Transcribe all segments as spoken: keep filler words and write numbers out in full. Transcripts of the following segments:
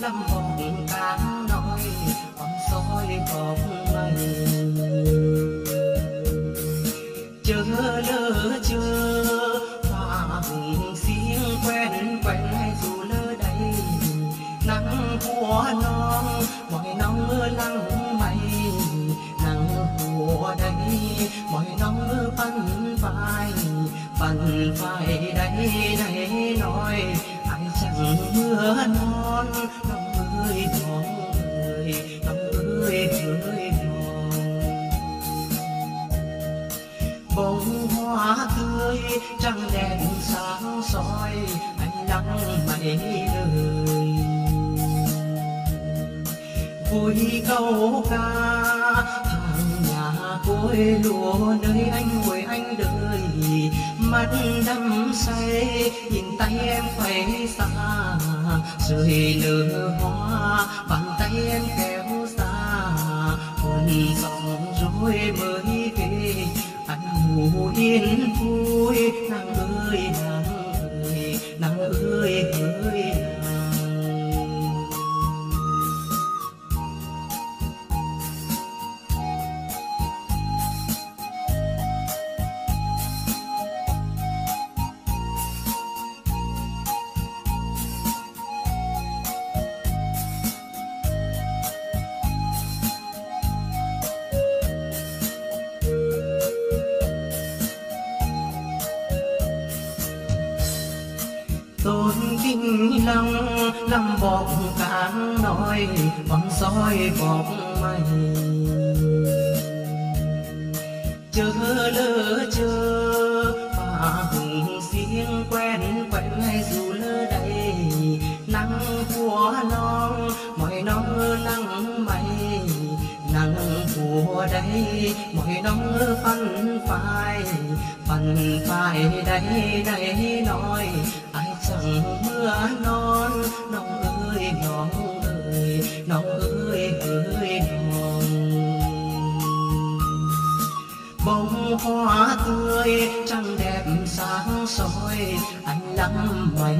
lâm bóng cán nói bóng soi bóng mây chờ lỡ chờ và hùng xiên quen quen hay dù lỡ đây nắng của non mọi nắng mưa lắng mây nắng của đây mọi nắng mưa phân phai phân phai đây này nói ai chẳng mưa non nắng ơi non ơi nắng ơi ơi non bông hoa tươi trăng đèn sáng soi anh lắng mây đời vui câu ca thằng nhà cối lúa nơi anh ngồi anh đợi mắt đắm say nhìn tay em quay xa rơi nở hoa bàn tay em kéo xa cuốn dòng rồi mới về anh ngủ yên vui nắng ơi nắng ơi nắng ơi ơi tôn kinh long lâm bóng cán nói bóng soi bóng mây chờ lỡ chờ và hùng xiên quen quen hay dù lỡ đây nắng của non mọi nắng nắng mây nắng của đây mọi nắng phân phai phân phai đây đây nói ai chẳng mưa non nóng ơi nóng ơi nóng ơi ơi nóng bông hoa tươi trăng đẹp sáng soi anh lắm mấy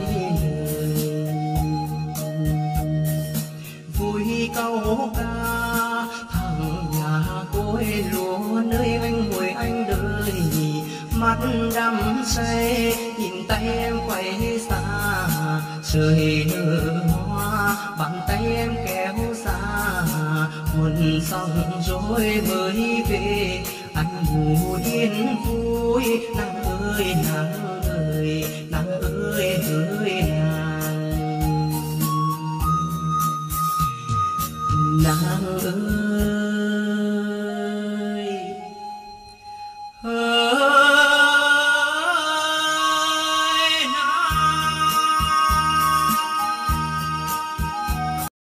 vui câu ca thằng nhà cối lúa nơi anh ngồi anh đợi mắt đắm say nhìn tay em quay xa rơi nở hoa bàn tay em kéo xa cuốn xong rồi mới về anh ngủ yên vui nắng ơi nắng ơi nắng ơi ơi nắng nắng ơi